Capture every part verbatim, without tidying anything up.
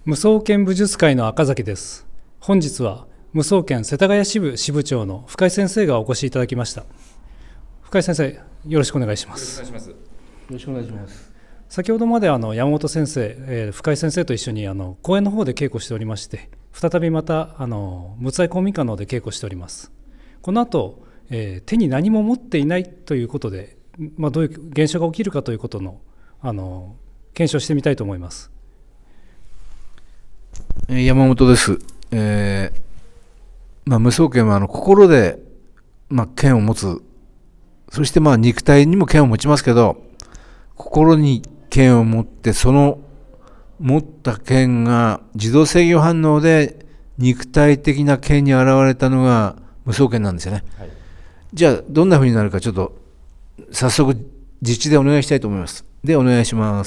無双剣武術会の赤崎です。本日は無双剣世田谷支部支部長の深井先生がお越しいただきました。深井先生、よろしくお願いします。 よろしくお願いします。 先ほどまであの山本先生、えー、深井先生と一緒にあの公園の方で稽古しておりまして、再びまたあの陸奥愛公民館の方で稽古しております。この後、えー、手に何も持っていないということで、まあ、どういう現象が起きるかということの、あの検証してみたいと思います。 山本です。えーまあ、無双剣はあの心で、まあ、剣を持つ、そしてまあ肉体にも剣を持ちますけど、心に剣を持って、その持った剣が自動制御反応で肉体的な剣に現れたのが無双剣なんですよね。はい、じゃあどんな風になるか、ちょっと早速実地でお願いしたいと思います。で、お願いします。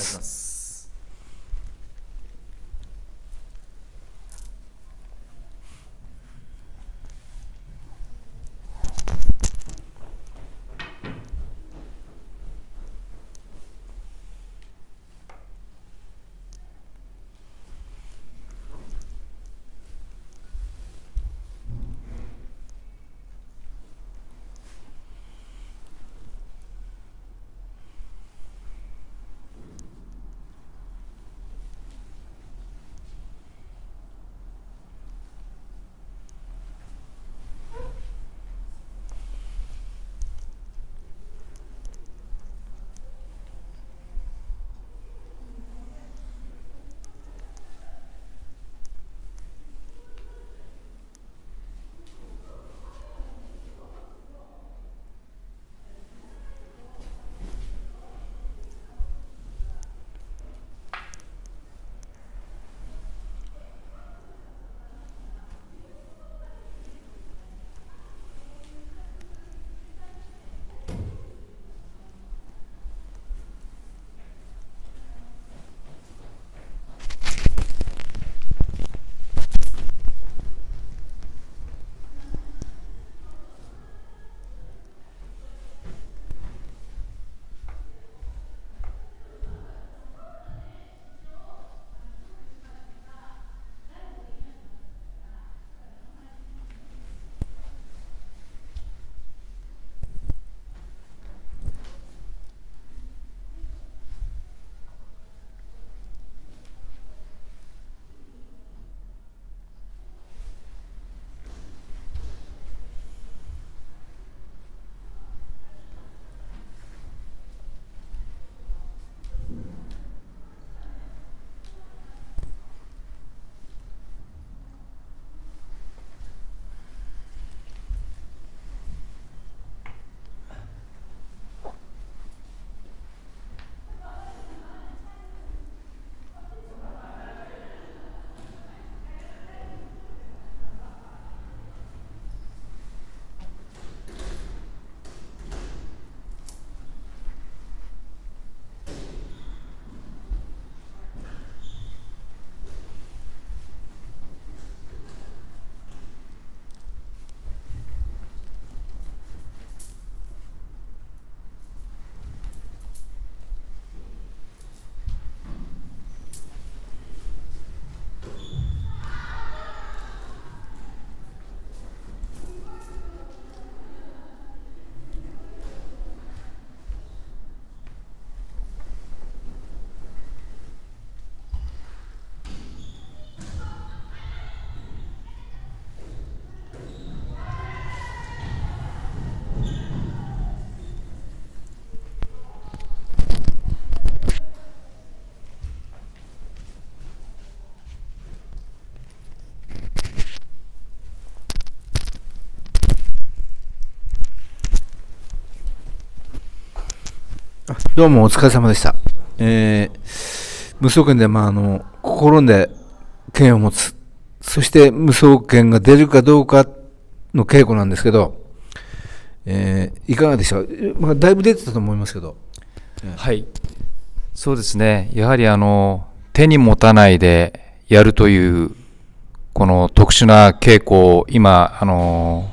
どうもお疲れ様でした。えー、無双剣で、まあ、あの心で剣を持つ、そして無双剣が出るかどうかの稽古なんですけど、えー、いかがでしたか。まあ、だいぶ出てたと思いますけど。 はい、そうですね。やはりあの手に持たないでやるというこの特殊な稽古を今あの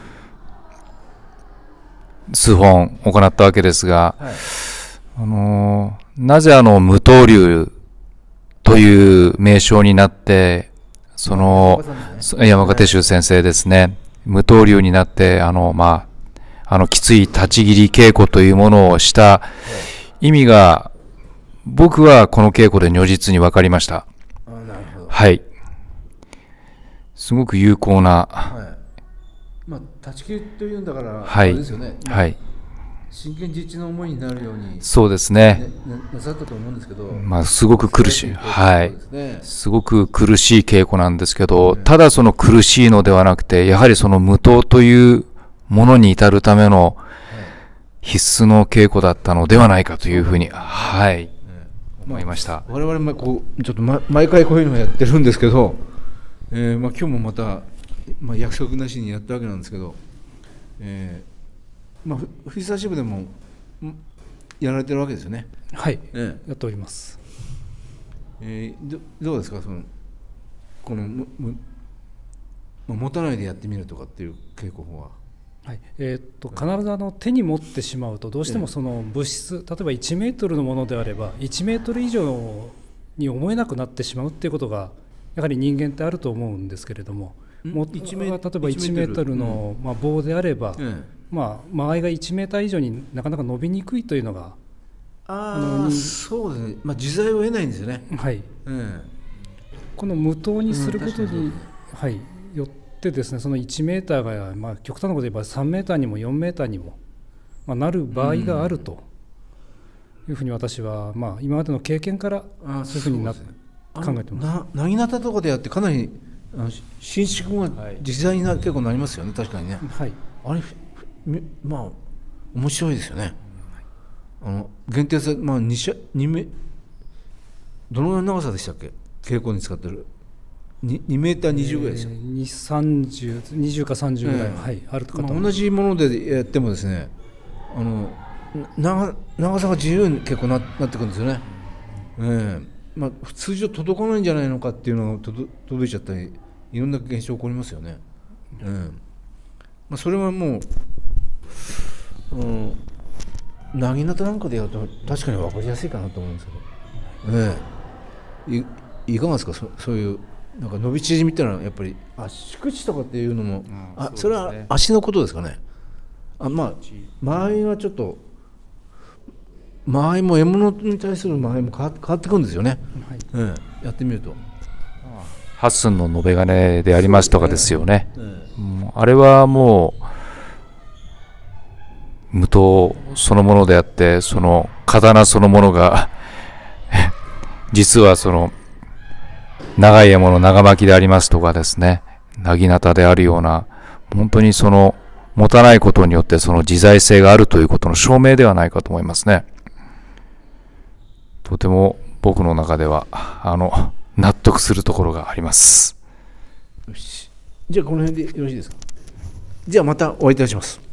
数本行ったわけですが、はい、あのなぜあの無刀流という名称になって、その山岡鉄舟先生ですね、無刀流になって、あの、まあ、あの、きつい立ち切り稽古というものをした意味が、僕はこの稽古で如実に分かりました。はい。すごく有効な。はい、 まあ、立ち切りというんだから、 はい、 あれですよね。 はい。 真剣実地の思いになるように、 そうですね。 ね、なさったと思うんですけど、 まあ、すごく苦しい、はい、すごく苦しい稽古なんですけど、ただその苦しいのではなくて、やはりその無刀というものに至るための必須の稽古だったのではないかというふうに、はい、思いました。 我々もこうちょっと、ま、毎回こういうのをやってるんですけど、えーまあ、今日もまた、まあ、約束なしにやったわけなんですけど、えーまあ、藤沢支部でもやられてるわけですよね。 はい、 ええ、 やっております。 えー、ど, どうですか、そのこのむむ、まあ、持たないでやってみるとかっていう稽古法は。 はい、えー、っと必ずあの手に持ってしまうとどうしてもその物質、例えばいちメートルのものであればいちメートル以上に思えなくなってしまうっていうことがやはり人間ってあると思うんですけれども、も例えばいちメートルの、まあ、棒であれば、うんまあ、間合いがいちメーター以上になかなか伸びにくいというのがああそうですね、まあ、自在を得ないんですよね。 はい、うん、この無刀にすることに、うんはい、よってですねそのいちメーターが、まあ、極端なこと言えばさんメーターにもよんメーターにも、まあ、なる場合があるというふうに私は、まあ、今までの経験からそういうふうにな、ね、考えてます。 なぎなたとかでやってかなり伸縮が自在にな結構なりますよね、確かにね。はい、あれまあ面白いですよね。あの限定さ、まあ、2, 社2メどのぐらいの長さでしたっけ、稽古に使ってる 2, 2メーターにじゅうぐらいですよ、えー、 さんじゅう、にじゅうかさんじゅうぐらい、えーはい、あるかと思います。 まあ、同じものでやってもですねあの 長, 長さが自由に結構 な, なってくるんですよね、えーまあ、通常届かないんじゃないのかっていうのがとど届いちゃったりいろんな現象起こりますよね、えーまあ、それはもううん、なぎなたなんかでやると確かに分かりやすいかなと思うんですけど、ね、い, いかがですか、 そ, そういうなんか伸び縮みってのはやっぱり足口とかっていうのも、うん、あ そ, ね、それは足のことですかね。あまあ間合いはちょっと間合いも獲物に対する間合いも変わってくるんですよね、はいうん、やってみると八寸の延べ金でありますとかですよね、うん、あれはもう無刀そのものであって、その刀そのものが実はその長い獲物長巻きでありますとかですね、なぎなたであるような、本当にその持たないことによってその自在性があるということの証明ではないかと思いますね。とても僕の中ではあの納得するところがあります。 よし、じゃあこの辺でよろしいですか。じゃあまたお会いいたします。